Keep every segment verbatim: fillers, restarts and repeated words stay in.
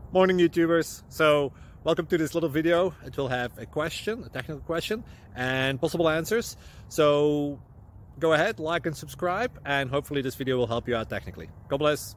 Morning YouTubers. So welcome to this little video. It will have a question, a technical question, and possible answers. So go ahead, like and subscribe, and hopefully this video will help you out technically. God bless.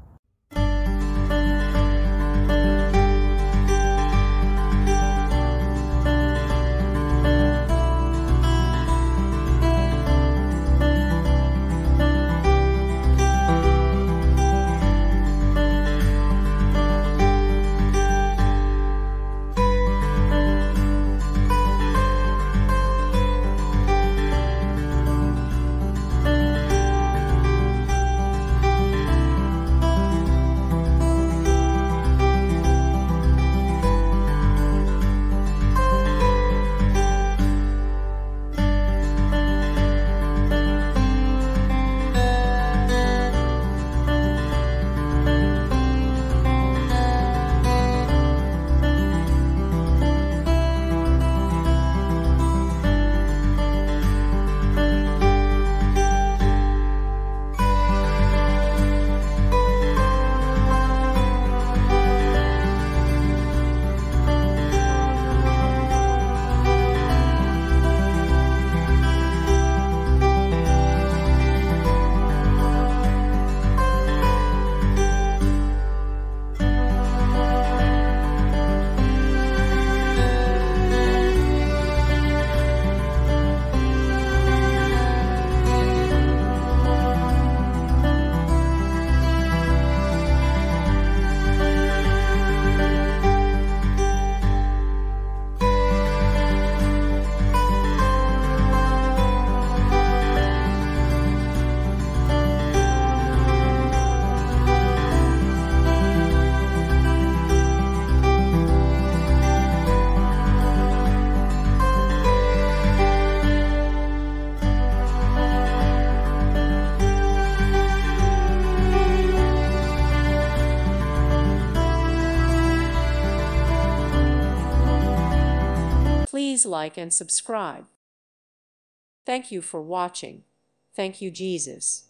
Please like and subscribe. Thank you for watching. Thank you, Jesus.